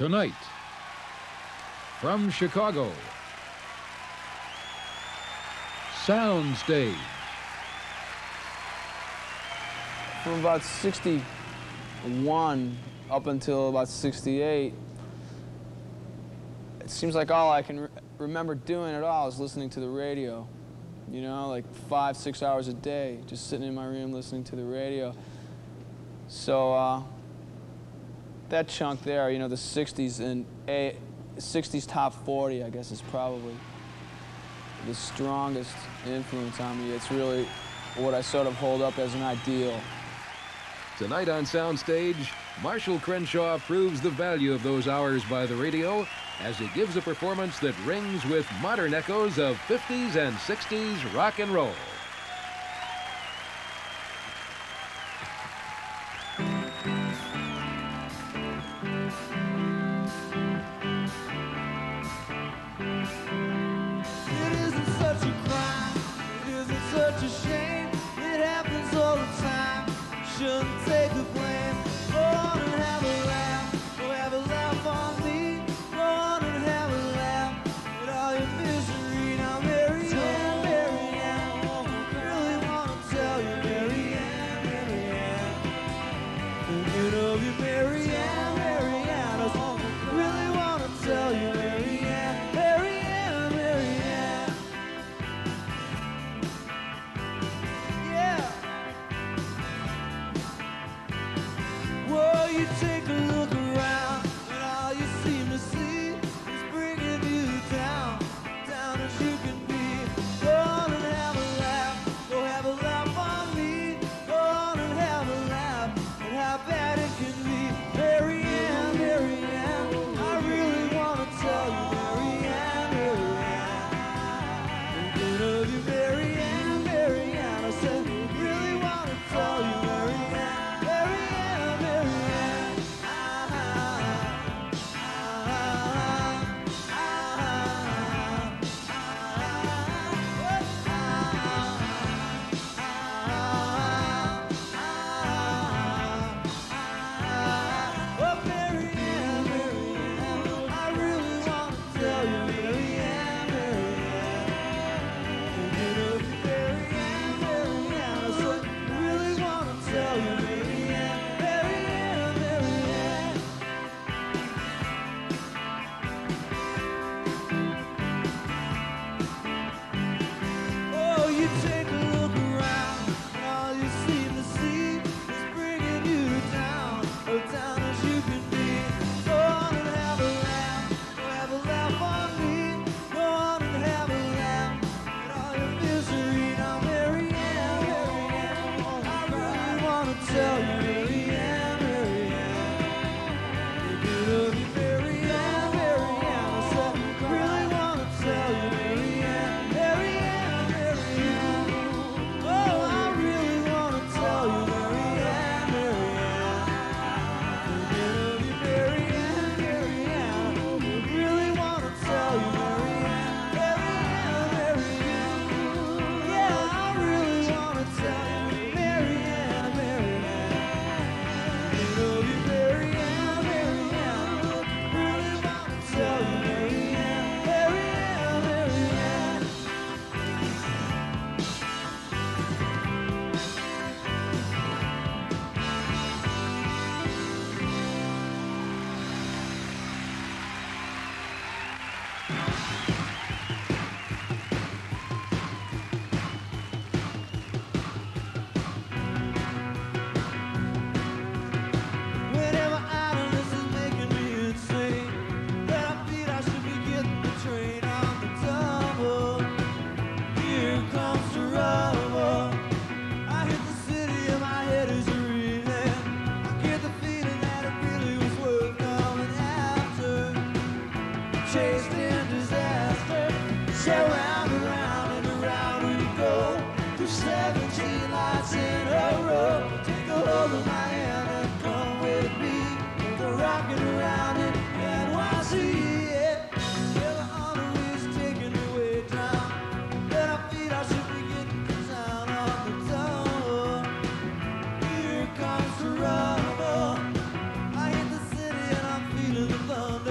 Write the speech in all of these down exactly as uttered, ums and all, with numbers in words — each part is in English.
Tonight, from Chicago, Soundstage. From about sixty-one up until about sixty-eight, it seems like all I can re remember doing at all is listening to the radio. You know, like five, six hours a day, just sitting in my room listening to the radio. So uh, that chunk there, you know, the sixties and a sixties top forty, I guess, is probably the strongest influence on me. It's really what I sort of hold up as an ideal. Tonight on Soundstage, Marshall Crenshaw proves the value of those hours by the radio as he gives a performance that rings with modern echoes of fifties and sixties rock and roll. It isn't such a crime, it isn't such a shame, it happens all the time, shouldn't take the blame. Go on and have a laugh, go have a laugh on me, go on and have a laugh at all your misery. Now Mary Ann, Mary Ann, I really want to tell you, Mary Ann, Mary Ann, thinking of you, Mary Ann, Mary Ann, I really want to tell you, Mary Ann, Mary Ann, Mary Ann. Yeah. Well, you take a look around, and all you seem to see is bringing you down, down as you can be. Go on and have a laugh, go have a laugh on me. Go on and have a laugh at how bad it can be. Mary Ann, Mary Ann, I really want to tell you, Mary Ann, Mary Ann, thinking of you, Mary Ann, Mary Ann. I said, really want to tell you, Mary Ann, Mary Ann, Mary Ann. Ah, ah, ah, ah, ah, oh, Mary Ann, Mary Ann, I really want to tell you, Mary Ann, Mary Ann, thinking of you, Mary Ann, Mary Ann. I said, really want to tell you, Mary Ann, Mary Ann, Mary Ann. Oh, you take a look around, and all you seem to see is bringing you down, oh, down as you can be. Go on and have a laugh, go have a laugh on me. Go on and have a laugh at all your misery. Now, Mary Ann, Mary Ann, I really want to tell you, Mary Ann, Mary Ann, thinking of you, Mary Ann, Mary Ann. I said, really want to tell you, Mary Ann, Mary Ann, Mary Ann. Oh, I really want to tell you, Mary Ann, Mary Ann, thinking of you, Mary Ann, Mary Ann. Really want to tell you, Mary Ann, Mary Ann, Mary Ann. Yeah, I really want to tell you, Mary Ann, Mary Ann, thinking of you, Mary Ann, Mary Ann. Really want to tell you, Mary Ann, Mary Ann, Mary Ann. Whenever idleness is making me insane, then I feel I should be getting the train on the double. Here comes the rubble. I hit the city and my head is reeling. I get the feeling that it really was worth coming after. Chased in disaster, so round and round and around we go. Through seventeen lights in a row. Take a hold of my hand and come with me. The rocking around in N Y C. Yeah, yeah, the honor is taking me way down. Then I feel I should be getting the sound on the door. Here comes the rubble. I hit the city and I'm feeling the thunder.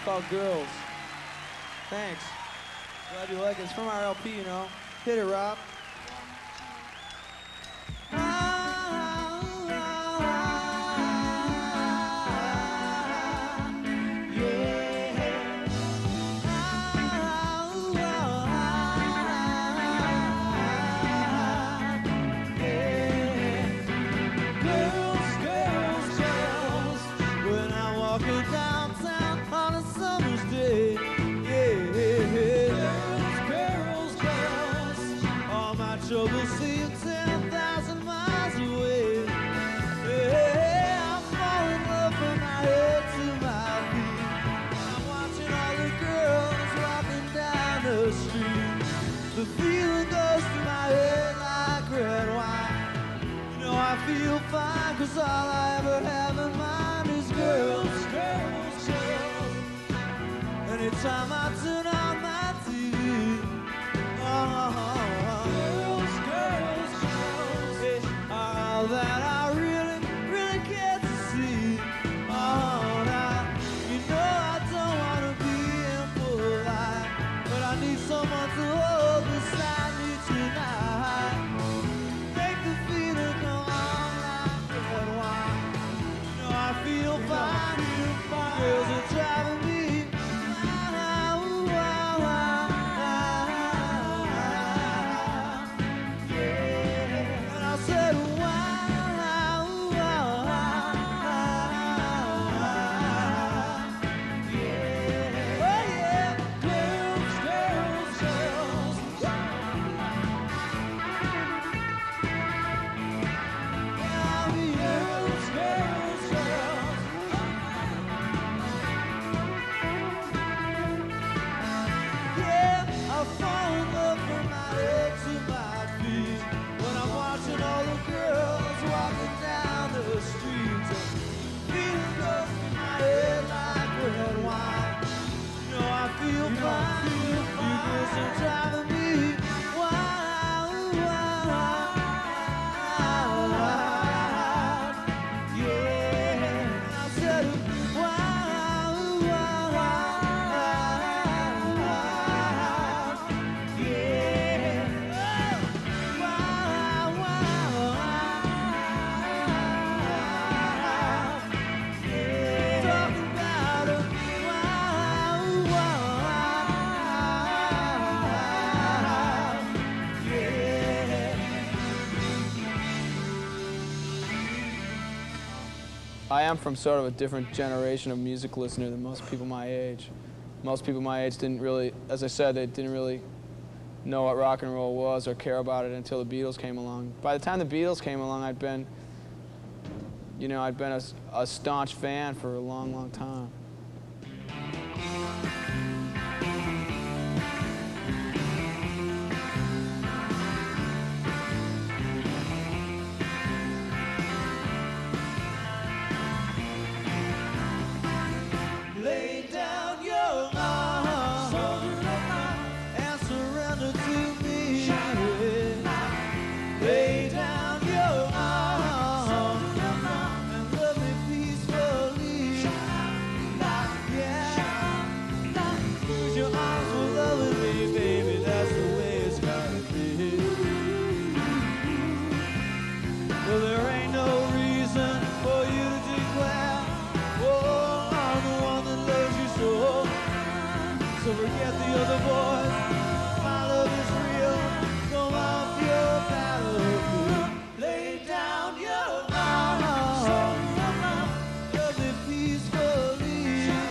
called Girls. Thanks. Glad you like it. It's from our L P, you know. Hit it, Rob. Trouble seem ten thousand miles away. Yeah, I fall in love from my head to my feet. I'm watching all the girls walking down the street. The feeling goes through my head like red wine. You know I feel fine, cause all I ever have in mind is girls, girls, girls. Anytime I turn on my T V, oh, all that I really, really get to see. Oh, now, you know I don't want to be impolite, but I need someone to hold beside me tonight. Make the feeling go on like red wine. You know I feel fine, girls are driving me wild, wild, wild. Yeah, and I said, feel fine, you girls are driving me wild, wild, wild. Yeah, I said wild, wild, wild. Yeah, wild, wild, wild. Yeah, talking about a wild, wild. I am from sort of a different generation of music listener than most people my age. Most people my age didn't really, as I said, they didn't really know what rock and roll was or care about it until the Beatles came along. By the time the Beatles came along, I'd been, you know, I'd been a, a staunch fan for a long, long time. Lay down your arms and surrender to me. Lay down your arms and love me peacefully. Yeah, cause your arms will love me, baby. That's the way it's gotta be. Well, there ain't no reason for you to declare, oh, I'm the one that loves you so. So forget the other boys. My love is real. Come off your battlefield. Lay down your arms. Love me peacefully.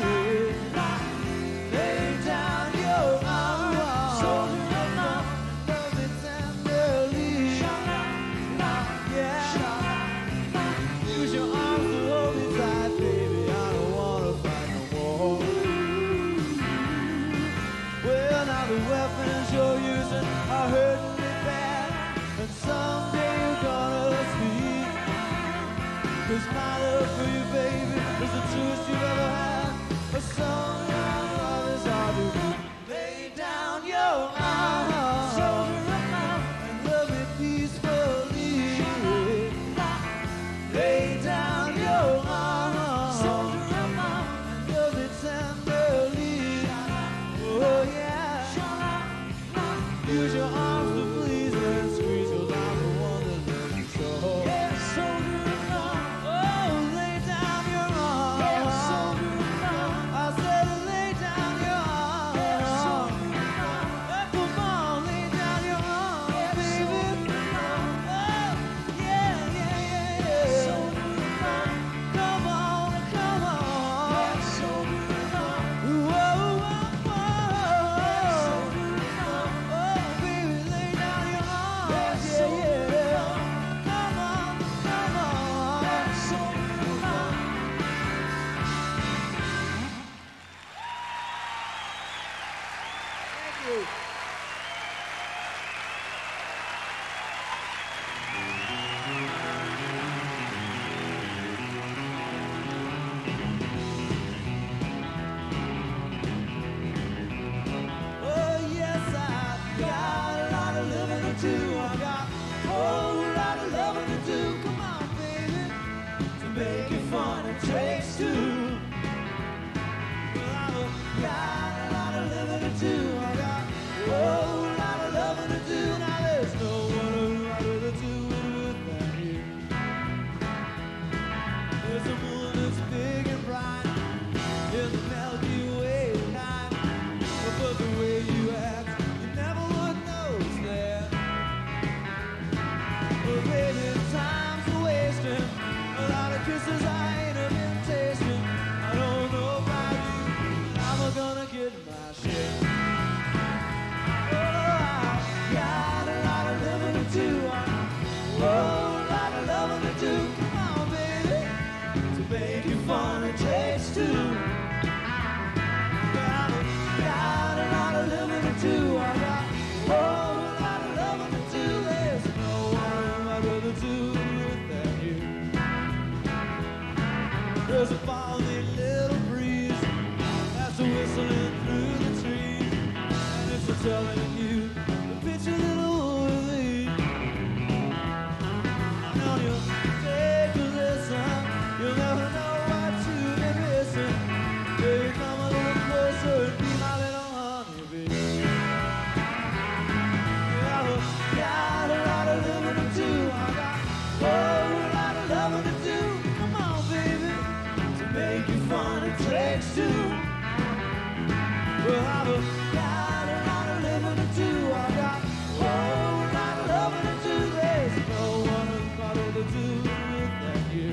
Lay down your arms. Love me tenderly. Yeah. Use your arms to hold me tight, baby. I don't wanna fight no more. Well, now the weapons you're using are hurting me bad, and someday you're gonna speak. Cause my love for you, baby, is the truest you've ever had. But some love is hard to beat. Lay down your arms and love me peacefully. Lay down your arms and love me tenderly. make it fun, it takes two. Well, I've got a lot of living to do. I got oh, a lot of loving to do. Now there's no one I'd rather do it with than you. There's a moon that's big and bright in the Milky Way tonight. But the way you act, you never would know it's there. Well, baby, time's a wasting. A lot of kisses I ain't have been tasting. I don't know about you, but I'm gonna get my share. Oh, I got a lot of living to do. Oh, a lot of loving to do. Come on, baby, to make it fun, it takes two. Got a, got a lot of living to do. I got oh, a lot of loving to do. There's no one I'd rather do it than you. There's a balmy little breeze that's whistling through the trees, and it's a telling you the picture little relief. I know you'll take a listen, you'll never know what you've been missing. Baby, come a little closer and be my little honeybee. Yeah, I've got a lot of living to do. I got oh, a lot of loving to do. Come on, baby, to make it fun, it takes two. Well, I've got a lot of living to do. I got oh, a lot of loving to do. There's no one I'd rather do it than you.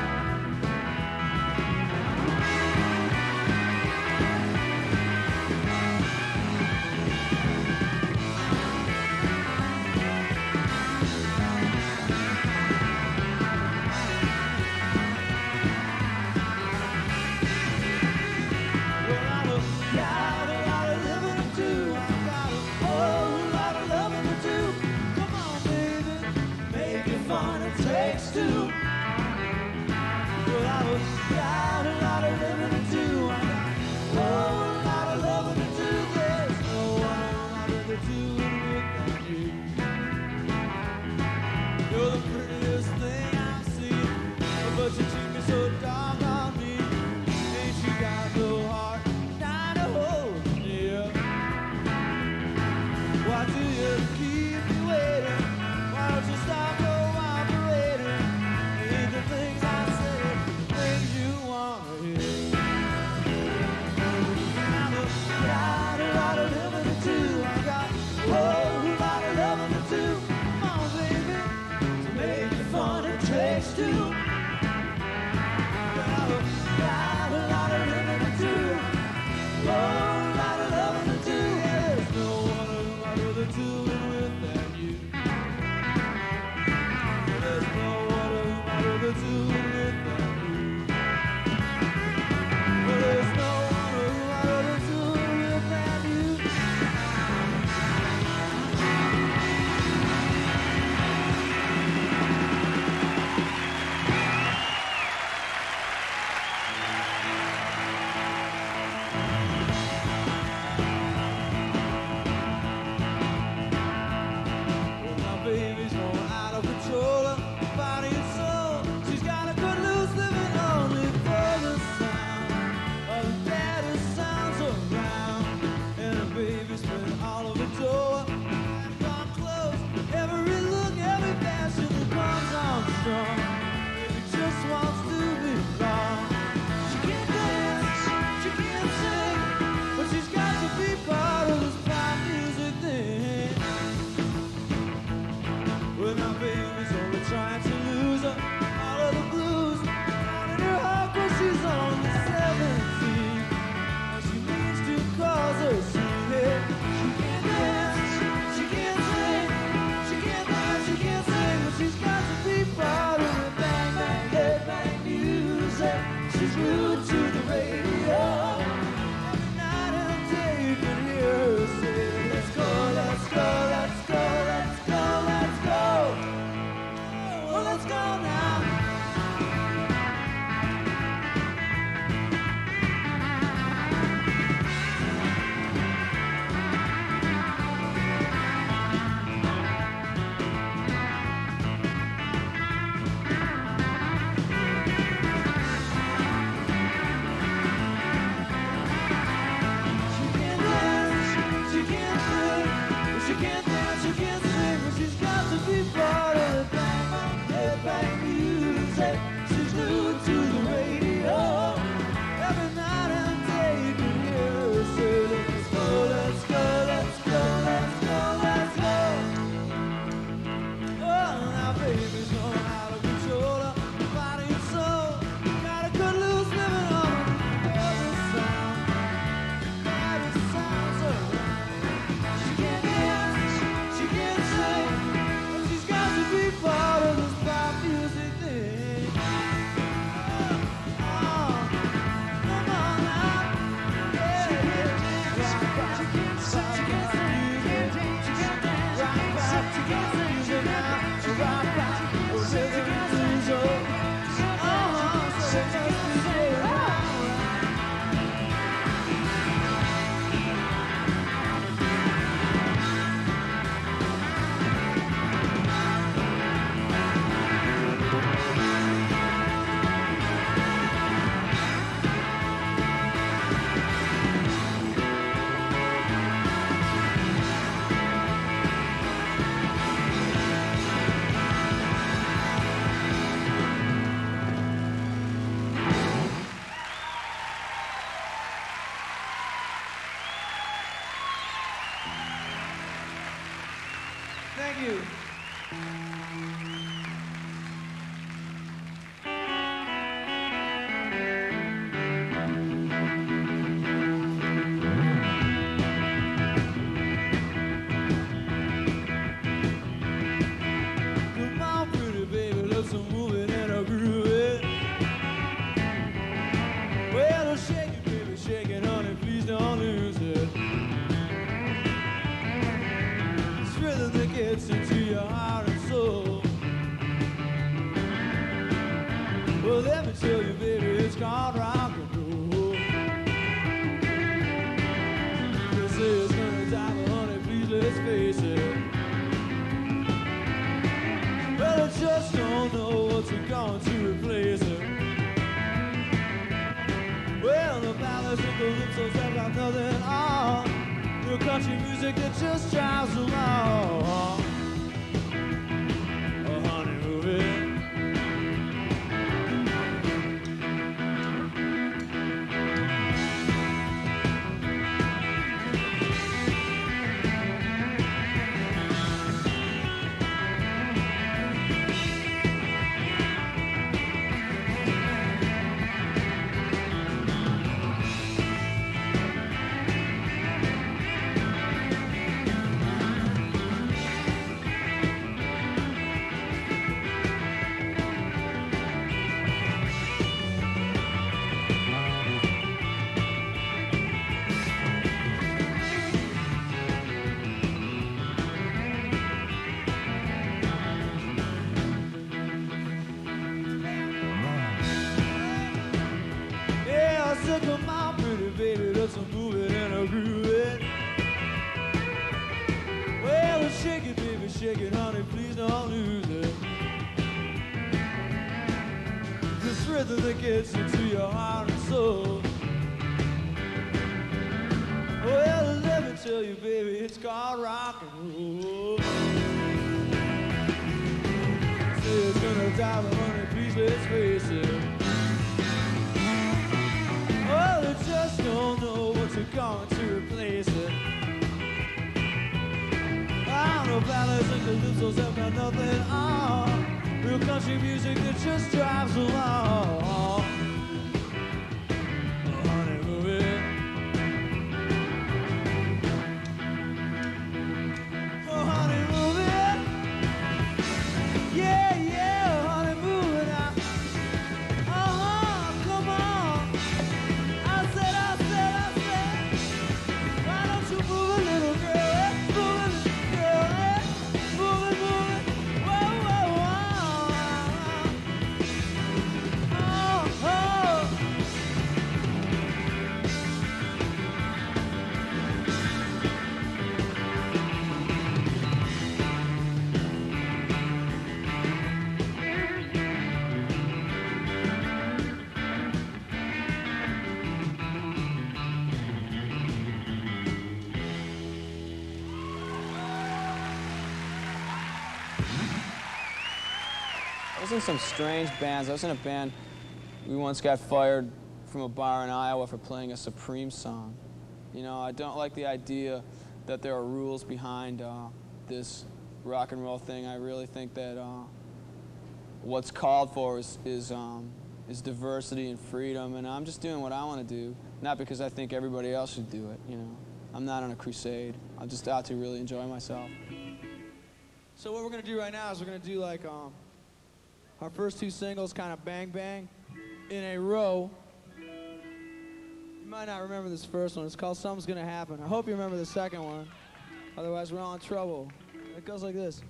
Well, I've got a lot of living to do. I've got a whole lot of loving to do. Come on, baby, make it fun, it takes two. Well, I've got a lot of living to do. I've got a whole lot of loving to do. There's no one I'd rather do it with than you. You're the prettiest thing I've seen, but you treat me so doggone mean. Ain't you got no heart? Trying to hold me near. Why do you keep me waiting? Why don't you stop cooperating? Ain't the things I say the things you wanna hear? I've got a lot of living to do. I got oh, a lot of loving to do. Come on, baby, to make it fun, it takes two. I've got a lot of living to do. Oh, a lot of loving to do. There's no one I'd rather do it with than you. There's no one I'd rather do it with than you. There's no one I'd rather do it with than you. Well, my baby's going out of control, her body and soul. She's got a good loose living only for the sound of the daddy's sounds around. And her baby's been all over the door and gone close. Every look, every passion that comes on strong. Baby just wants to be long. She can't dance, she can't sing, but she's got to be part of this pop music thing. Well, my baby's only trying to lose her all of the blues down in her heart, 'cause she's only seventeen. And she needs to cause her sweethead. She can't dance, she can't sing, she can't dance, she can't sing, but she's got to be part of the bang bang head bang music. She's glued to the radio. Every night and day you can hear her say, let's go, let's go, let's go, let's go, let's go. Oh, let's go now. you. Come on, pretty baby, let's move it and a groove it. Well, shake it, baby, shake it, honey, please don't lose it. It's rhythm that gets into your heart and soul. Well, let me tell you, baby, it's called rock and roll. They say it's gonna die, but honey, please let's face it. Well, I just don't know what's going to replace it. Well, the ballads and the lips have got nothing on. New country music that just drives along. Oh, honey, move it. Yeah, I said, come on, pretty baby, let's move it and a groove it. Well, shake it, baby, shake it, honey, please don't lose it. This rhythm that gets into your heart and soul. Well, let me tell you, baby, it's called rock and roll. Say it's gonna die, but honey, please let's face it. Well, I just don't know what's going to replace it. I don't know ballads and calypsos have got nothing on. Real country music that just drives along. Oh, honey, move it. Oh, honey, move it. Yeah, yeah, honey, move it now. Uh-huh, come on. I said, I said, I said, why don't you move a little girl, eh? Move a little girl, eh? Move it, move it, whoa, whoa, whoa. Oh, oh. I was in some strange bands. I was in a band. We once got fired from a bar in Iowa for playing a Supreme song. You know, I don't like the idea that there are rules behind uh, this rock and roll thing. I really think that uh, what's called for is is, um, is diversity and freedom, and I'm just doing what I want to do, not because I think everybody else should do it. You know, I'm not on a crusade. I'm just out to really enjoy myself. So what we're gonna do right now is we're gonna do like um, our first two singles, kind of bang bang, in a row. You might not remember this first one. It's called Something's Gonna Happen. I hope you remember the second one. Otherwise, we're all in trouble. It goes like this.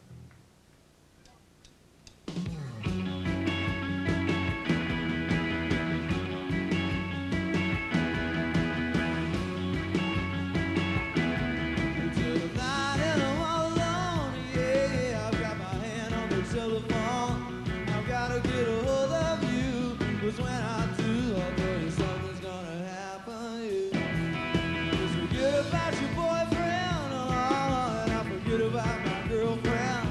Get a hold of you, 'cause when I do, I'll tell you something's gonna happen. Yeah. Just forget about your boyfriend, oh, and I'll forget about my girlfriend.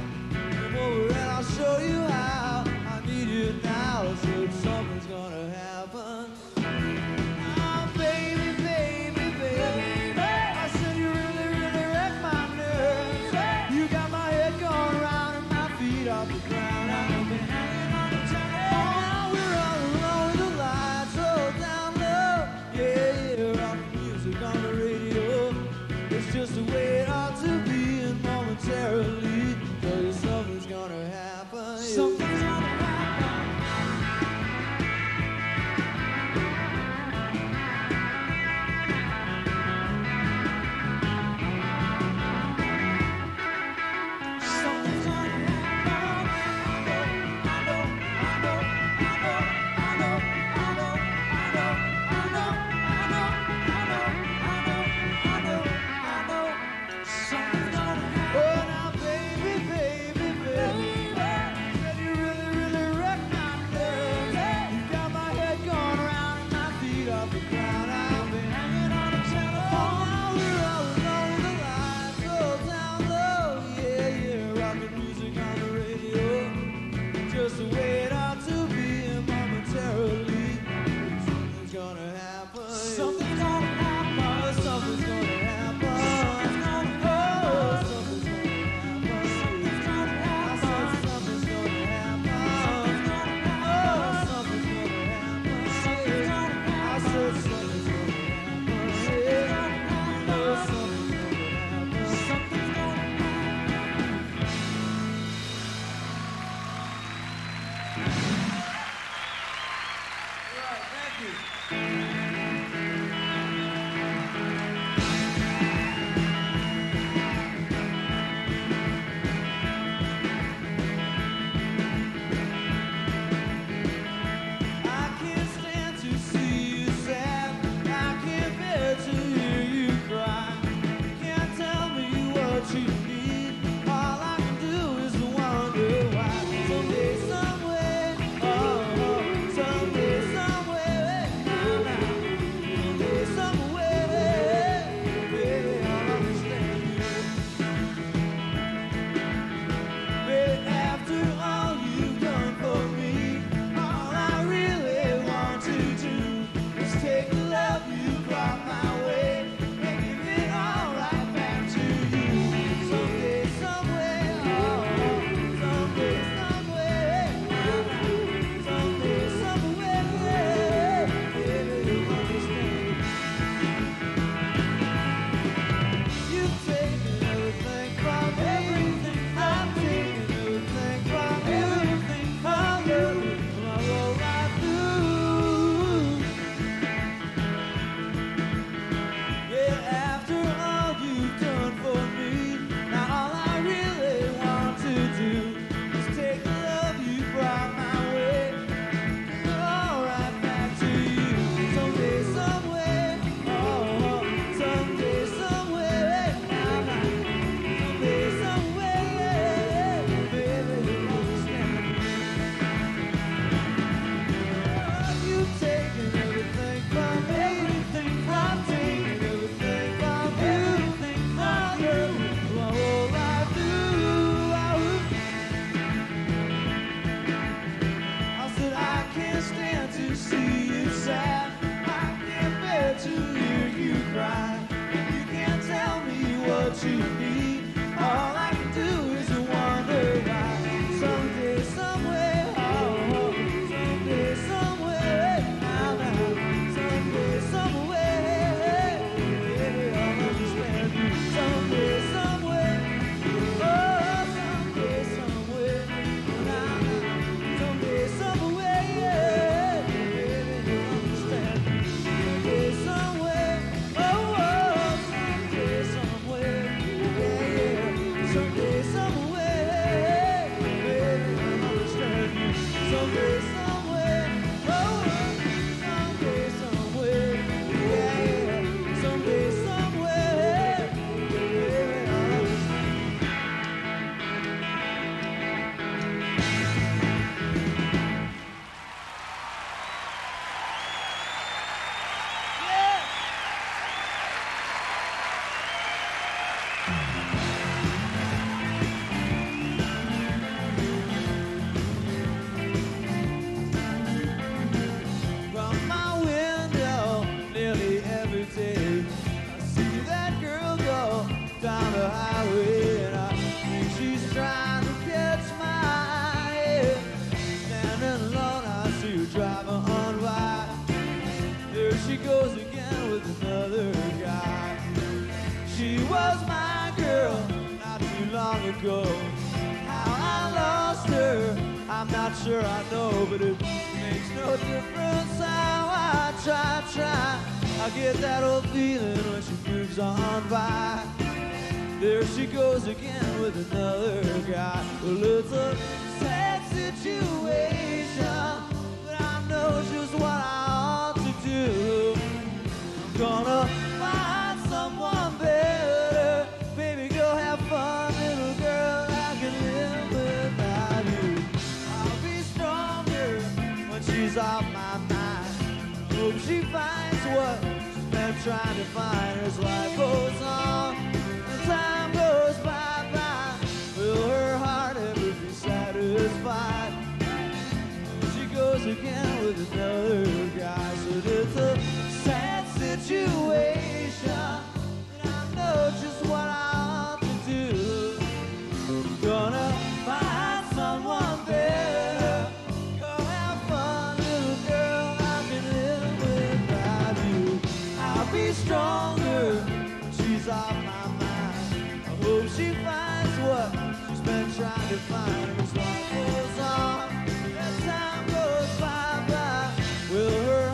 Trying to find as life goes on, as time goes by, by, will her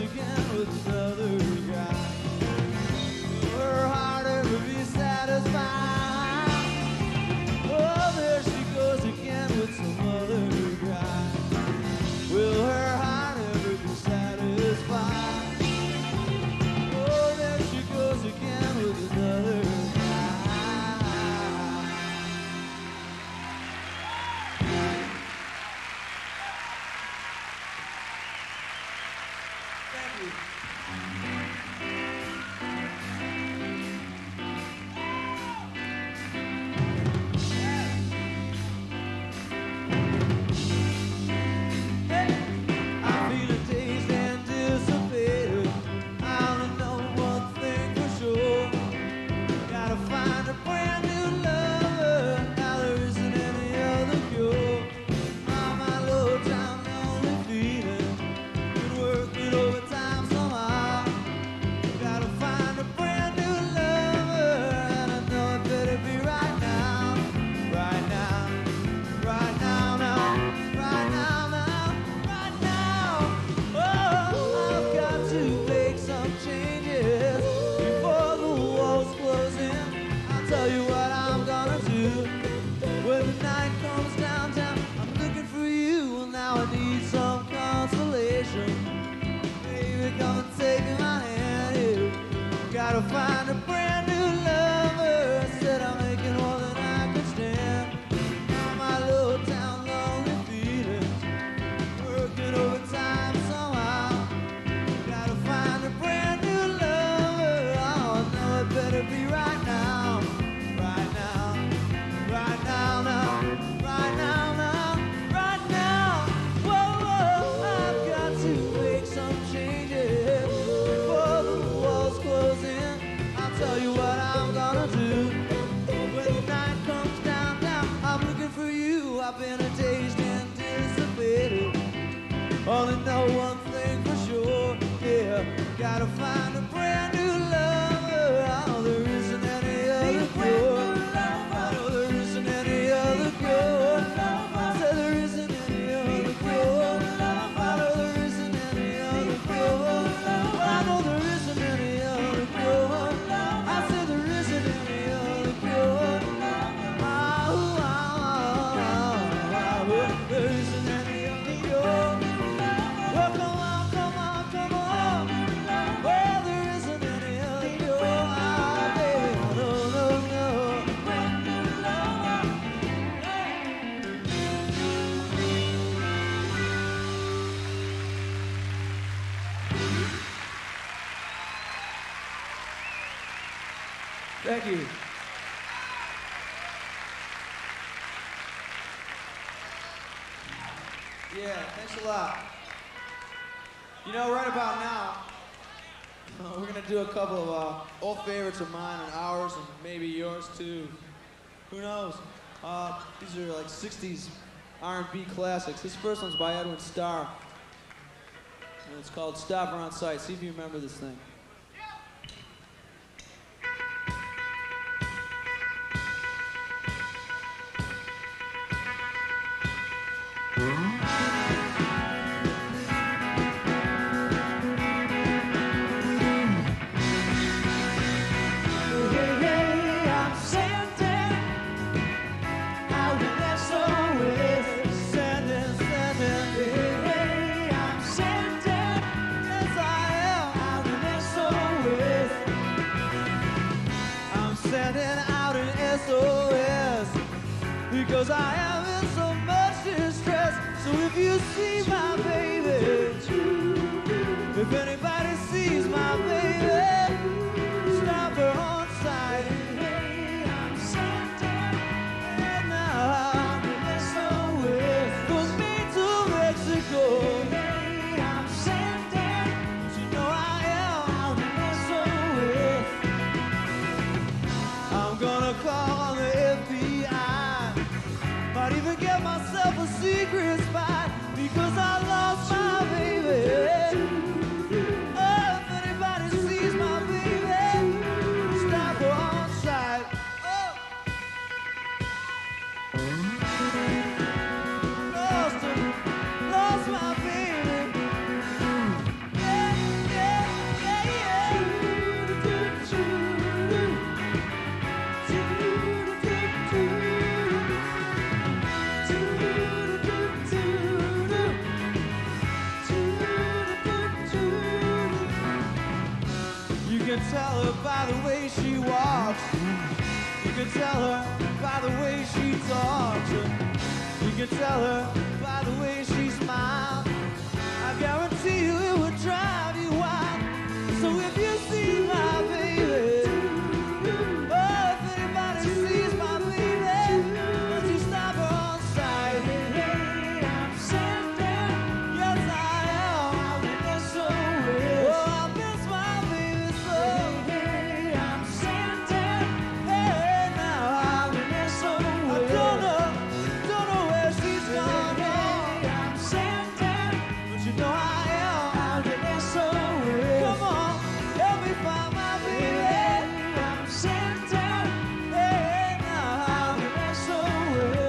again with another guy. Will her heart ever be satisfied? Oh, there she goes again with some other guy. Will her heart ever be satisfied? Oh, there she goes again with another guy. Thank you. I'm feeling dazed and dissipated. I only know one thing for sure. Gotta find a brand new lover. Now there isn't any other cure. Oh, my low down lonely feeling. Been working overtime somehow. Gotta find a brand new lover. And I know it better be right now. Right now. Right now, now. Right now, now. Right now. Oh, I've got to make some changes before the walls close in. I'll tell you what I'm gonna do. When the night comes downtown, I'm looking for you. Well, now I need some consolation. Baby, come and take my hand. Yeah. Gotta find a brand new lover. Said I'm making more than I can stand. Now my little town lonely feelings, working overtime somehow. Gotta find a brand new lover. Oh, no, it better be right now. Right now. Right now, now. Right now, now. Right now. Whoa, whoa, I've got to make some changes before the walls close in. I'll tell you what I'm gonna do. When the night comes down, down, I'm looking for you. I've been a dazed and dissipated. Only know one thing for sure, yeah. Gotta find a brand new lover. Oh, there isn't any other cure. I know there isn't any other cure. I said there isn't any other cure. I know there isn't any other cure. Well, I know there isn't any other cure. I said there isn't any other cure. Ah, ooh, ah, ah, ah, ah, well, there isn't any other cure. Well, come on, come on, come on. Well, there isn't any other cure. Ah, baby, no, no, no. Thank you. Yeah, thanks a lot. You know, right about now, uh, we're gonna do a couple of uh, old favorites of mine and ours, and maybe yours too. Who knows? Uh, these are like sixties R and B classics. This first one's by Edwin Starr, and it's called Stop Her on Sight. See if you remember this thing. Because I am in so much distress. So if you see my baby, if anybody sees my baby, stop her on sight. I'm sending, and now I'm in so with goes me to Mexico. I'm sending, you know I am in so with. I'm gonna call on the F B I. Might even get myself a secret spot because I lost my could tell her by the way she walks. You could tell her by the way she talks. You could tell her by the way she smiles. I guarantee you it would drive you wild. So if you see my baby, oh, if anybody sees my baby, would you stop her on sight? Hey, I'm Santa. Yes, I am. I miss so well. Oh, I miss my baby so. Hey, I'm Santa. Hey, now I miss so well. I don't know, don't know where she's gone. Hey, I'm Santa. But you know I am. I miss so well. Come on, help me find my baby. I'm Santa. Hey, now I miss so well.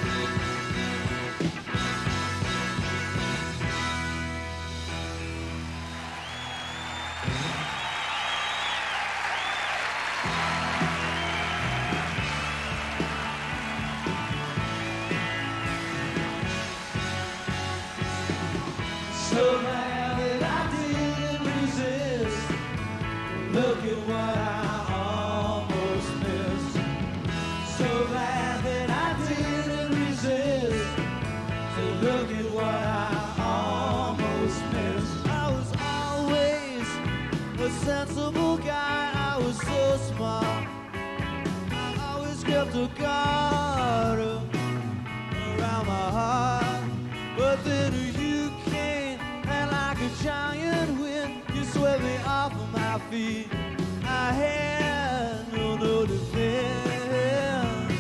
So glad that I didn't resist. Look at what I almost missed. So glad that I didn't resist. So look at what I almost missed. I was always a sensible guy. I was so smart. I always kept a guard around my heart. But then you came, and like a giant wind, you swept me off of my feet. I had no, no defense.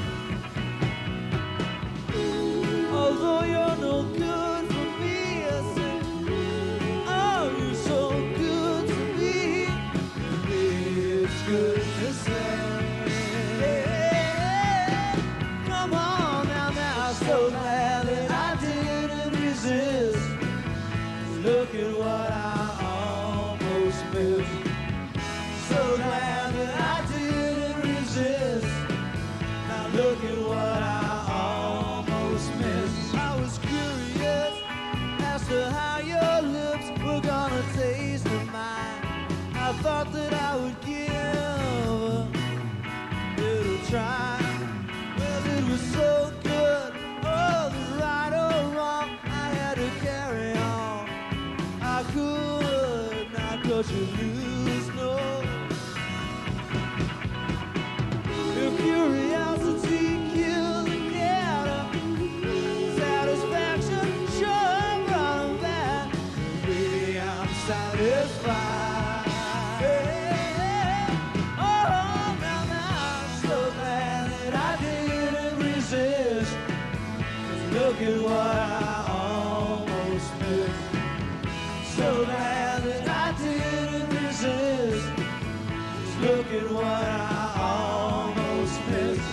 Although you're no good for me, I said, oh, you're so good to me. It's good to say. Come on now, now, so glad that I didn't resist. Look at what I almost missed. So glad that I didn't resist. Now look at what I almost missed. I was curious as to how your lips were gonna taste of mine. I thought that I would give a little try. Well, it was so good. Oh, that right or wrong, I had to carry on. I could not cut you loose, no. Your curiosity killed the cat. Satisfaction sure brought him back. Baby, I'm satisfied. Hey, oh, now, now, so glad that I didn't resist. Look at what I almost missed. So glad that I didn't resist. Look at what I almost missed.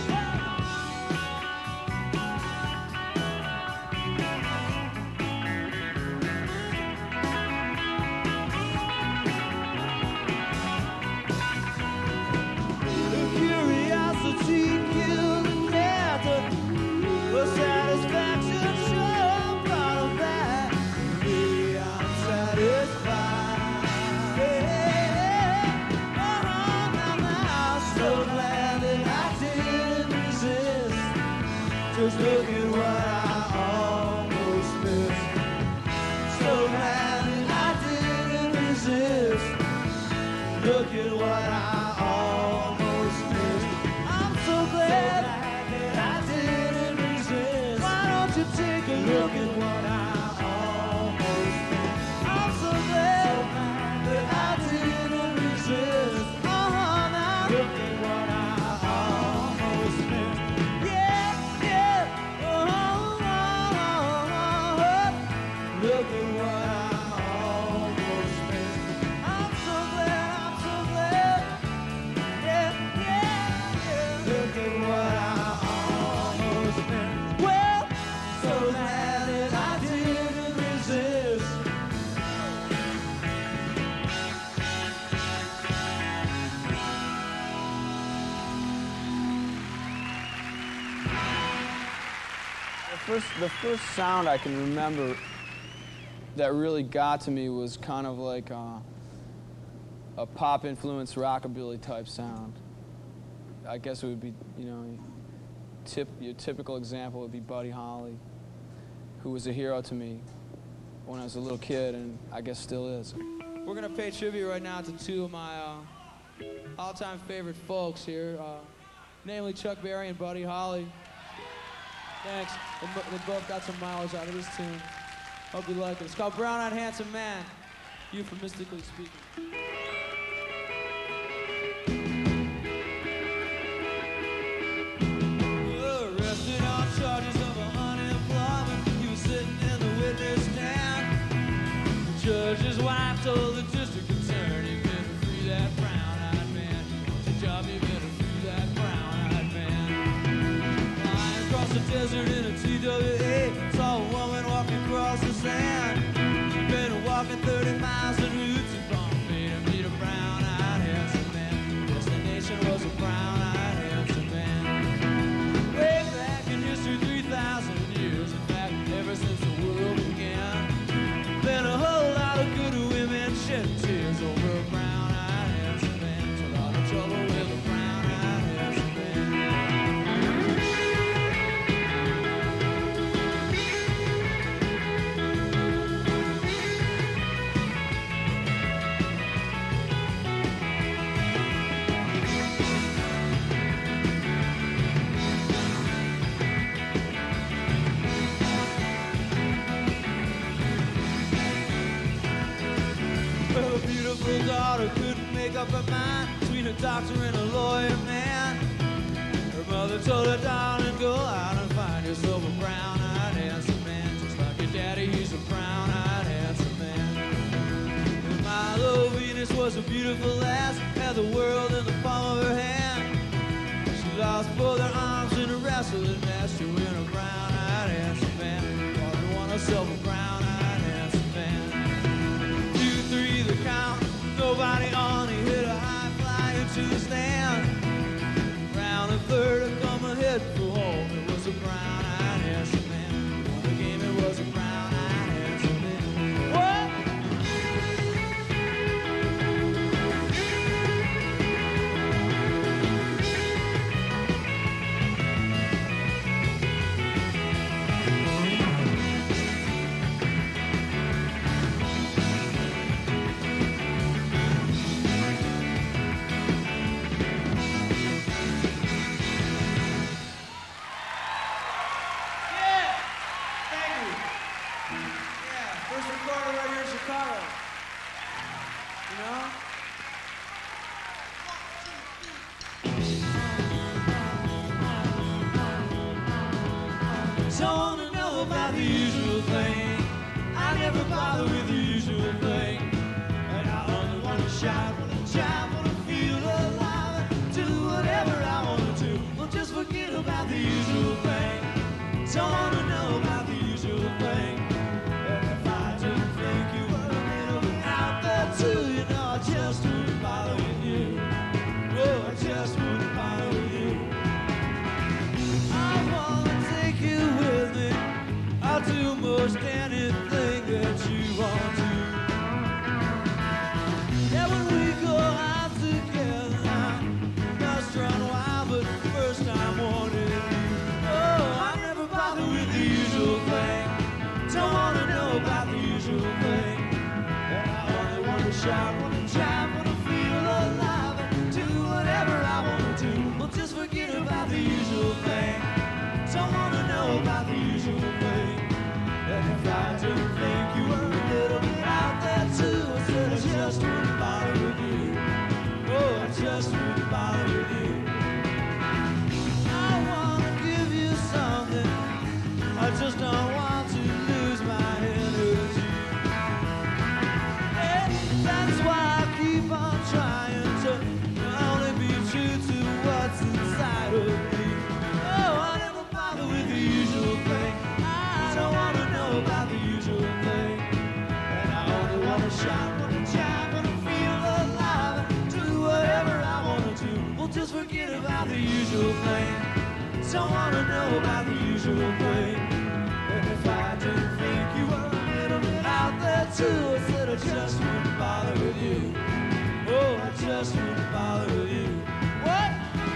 The curiosity killed the cat. The satisfaction sure brought him back. Baby, I'm satisfied. Hey, oh, now, now, so glad that I didn't resist. Just look at what I almost missed. So glad that I didn't resist. Look at what I almost missed. I'm so glad that I didn't resist. Why don't you take a look at what I almost missed? I'm so glad that I didn't resist. Uh-huh, now look at what I almost missed. Yeah, yeah, oh, oh, oh, oh. Look at what I almost missed. I'm so glad, I'm so glad. Yeah, yeah, yeah. Look at what I almost missed. Well, so glad that I didn't resist. The first, the first sound I can remember that really got to me was kind of like uh, a pop influenced rockabilly type sound. I guess it would be, you know, tip, your typical example would be Buddy Holly, who was a hero to me when I was a little kid, and I guess still is. We're gonna pay tribute right now to two of my uh, all-time favorite folks here, uh, namely Chuck Berry and Buddy Holly. Thanks. They, they both got some mileage out of this tune. Hope you like it. It's called Brown Eyed Handsome Man, euphemistically speaking. Arrested on charges of unemployment. He was sitting in the witness stand. The judge's wife told the district attorney, "You better free that brown-eyed man. Wants a job, you better free that brown-eyed man." Flying across the desert in a T W A, saw a woman walking across the sand. She'd been walking thirty miles in roots and Bombay to meet a brown-eyed handsome man. Destination was a brown-eyed handsome man. Way back in history, three thousand years, in fact, ever since the world began, been a whole lot of good women shed tears over a brown-eyed handsome man. It's a lot of trouble with a brown-eyed handsome man. Her beautiful daughter couldn't make up her mind between a doctor and a lawyer man. Her mother told her, "Darling, go out and find yourself a brown-eyed handsome man. Just like your daddy, he's a brown-eyed handsome man." And Milo Venus was a beautiful lass, had the world in the palm of her hand. She lost both her arms in a wrestling match to win a brown-eyed handsome man. Father won herself a brown-eyed handsome man. Three the count, nobody on, he hit a high fly into the stand. Round and third, to come ahead for home, it was a brown-eyed handsome man. Won the game, it was a brown-eyed handsome man. What? Don't wanna know about the usual thing. I never bother with the usual thing. And I only wanna shout, wanna jive, wanna feel alive. Do whatever I wanna do. Well, just forget about the usual thing. Don't wanna know about the usual thing. And if I didn't think you were a little bit out there too, you know I just wouldn't bother with you. Oh, I just wouldn't bother with you. I wanna take you with me. I'll do most anything that you want to. Yeah, when we go out together, I'm just run wild, but first I wanted you. Oh, I never bother with the usual thing. Don't wanna know about the usual thing. And I only wanna shout, wanna jive, wanna feel alive, and do whatever I wanna do. Well, just forget about the usual thing. Don't wanna know about the usual thing. And if I didn't think you were a little bit out there too, I said I just wouldn't bother with you. Oh, I just wouldn't bother with you. I wanna give you something, I just don't want to lose my energy. And that's why I keep on trying to only be true to what's inside of me. Oh, I never bother with the usual thing. I don't wanna know about the usual thing. And I only wanna shout, wanna jive, wanna feel alive, and do whatever I wanna do. Well, just forget about the usual thing. Don't wanna know about the usual thing. And if I didn't think you were a little bit out there too, I said I just wouldn't bother with you. Oh, just wouldn't bother with you. What?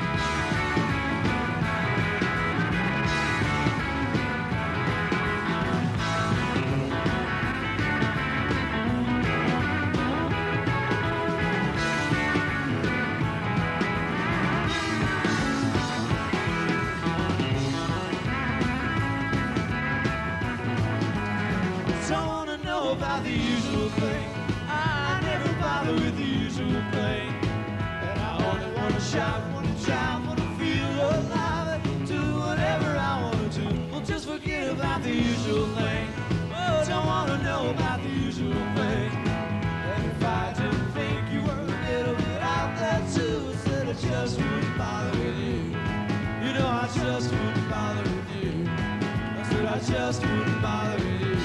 Don't wanna know about the usual thing. I never bother with the usual thing. And I only wanna shout, wanna shout, wanna feel alive, and do whatever I wanna do. Well, just forget about the usual thing. Oh, don't wanna know about the usual thing. And if I didn't think you were a little bit out there too, I said I just wouldn't bother with you. You know I just wouldn't bother with you. I said I just wouldn't bother with you.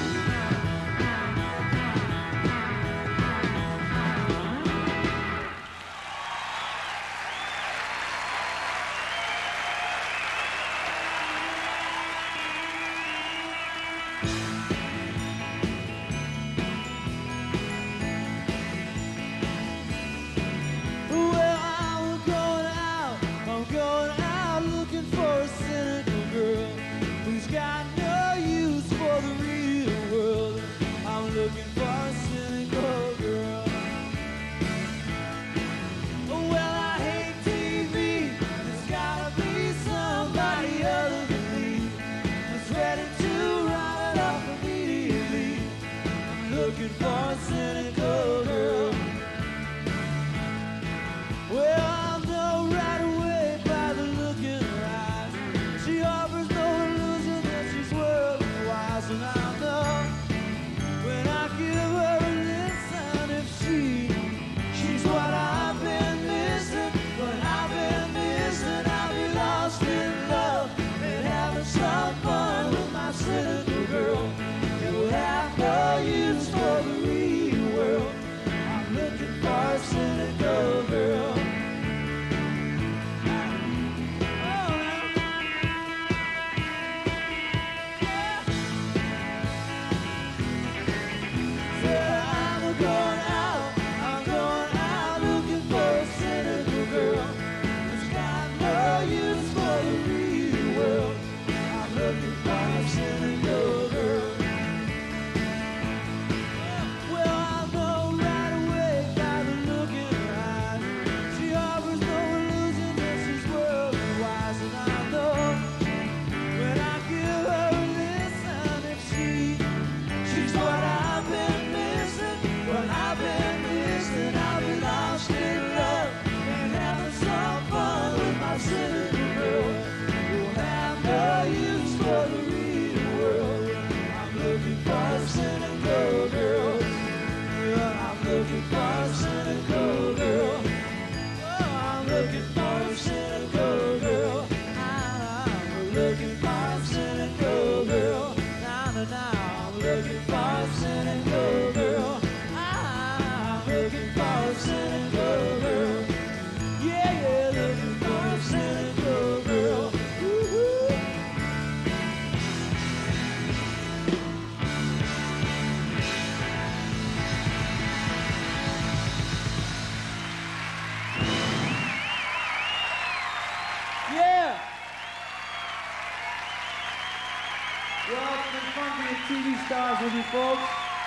T V stars with you folks.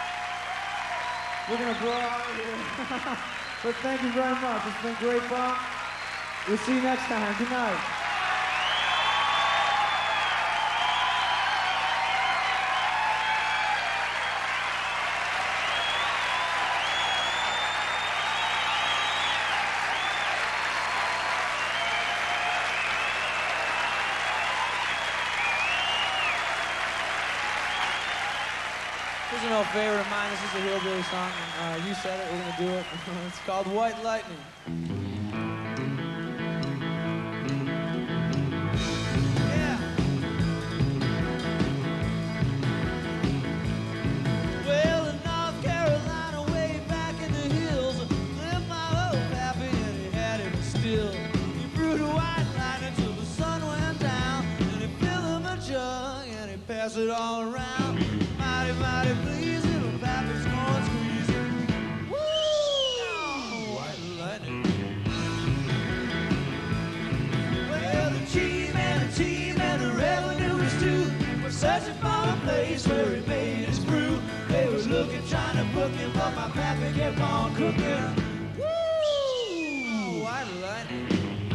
We're gonna blow out of here. But thank you very much. It's been great fun. We'll see you next time. Good night. This is an old favorite of mine. This is a hillbilly song. And, uh, you said it. We're going to do it. It's called White Lightning. Yeah. Well, in North Carolina, way back in the hills, lived my old pappy, and he had it still. He brewed a white lightning till the sun went down, and he filled him a jug, and he passed it all around. Mighty, mighty pleasing, little pappy's going squeezing. Woo! Oh, white lightning. cooking. Woo! White lightning.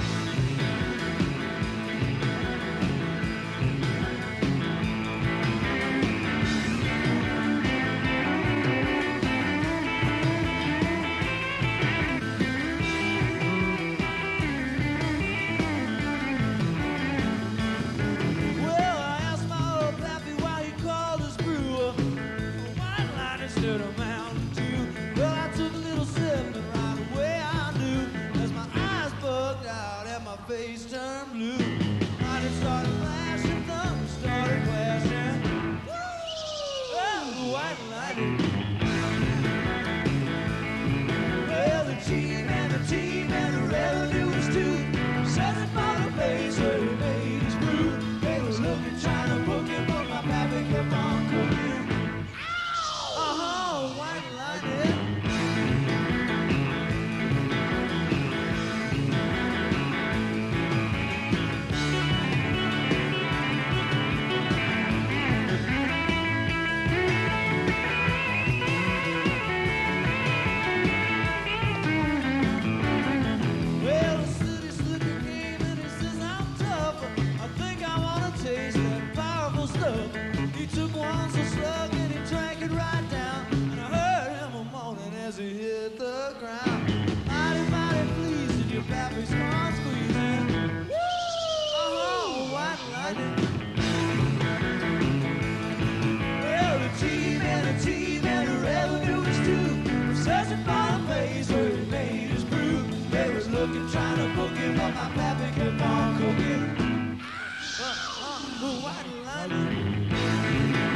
Well, I asked my old pappy why he called us brewer. White lightning instead of Mountain Dew. Well, I took a little sip and right away I knew, as my eyes bugged out and my face turned blue. Lightning started flashing, thunder started flashing. Oh, white lightning. Well, the team and the team and the revenue was too. Searching for the place where he made his brew. They was looking, trying to book him, but my pappy kept on cooking. Uh-huh, white lightning. Well, the city slicker came and he says I'm tough. I think I wanna taste that powerful stuff. He took one so slug and he drank it right down, and I heard him a moaning as he hit the ground. Mighty, mighty pleased with your pappy's corn squeezing. Oh, white lightning. Well, the team and the team and the revenue was too. Searching for the place where he made his brew. They was looking, trying to book him, but my pappy kept on cooking. Uh, uh, white lightning.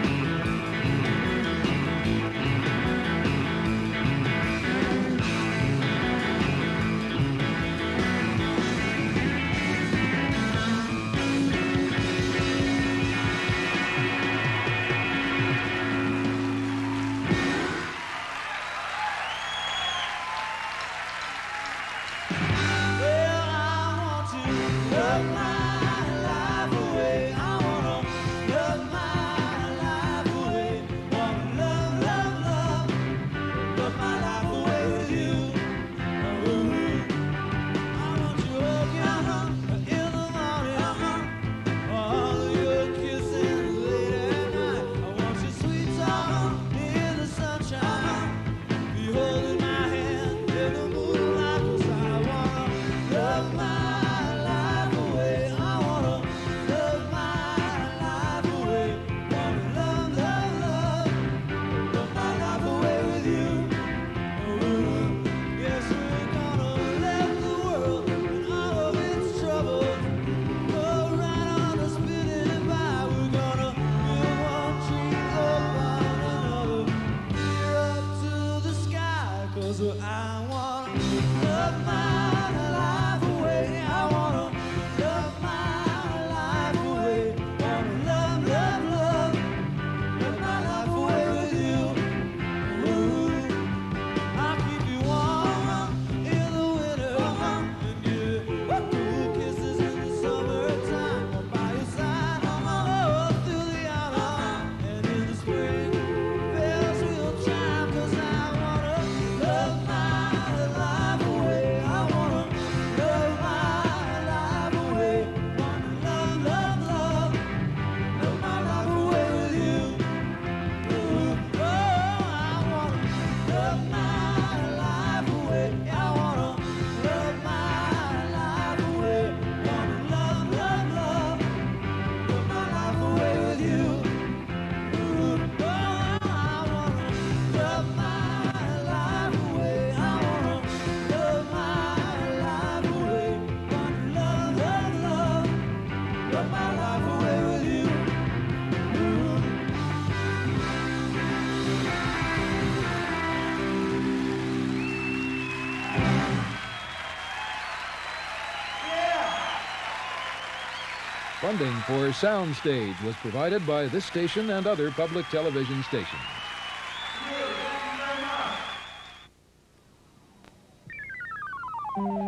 Well, I want to love my life away. I wanna love my life away. Wanna love, love, love, love my life away with you. Ooh. I want you hugging uh-huh, in the morning, uh-huh, all of your kissing late at night. I want your sweet talk in the sunshine. Uh-huh. Be holding my hand in the moonlight, 'cause I wanna love my life away. I wanna love my life away. Wanna love, love, love, love my life away with you. Ooh. Yes, we're gonna let the world and all of its troubles go right on a spinning by. We're gonna build one tree upon another, clear up to the sky, 'cause I wanna love my life away. I wanna love my life away. Wanna love, love, love, love my life away with you. Ooh. I'll keep you warm in the winter and give you cool kisses in the summertime. I'm by your side all through the autumn and in the spring. Bells will chime, 'cause I wanna love my life away. I wanna love my life away. Wanna love, love, love, love my life away with you. Ooh. Oh, I wanna love my life away. I wanna love my life away. Wanna love, love, love, love my life away with you. Ooh. Oh, I wanna love my life away. I wanna love my life away. Wanna love, love, love, love my life away with you. Ooh. Funding for Soundstage was provided by this station and other public television stations. Thank you very much.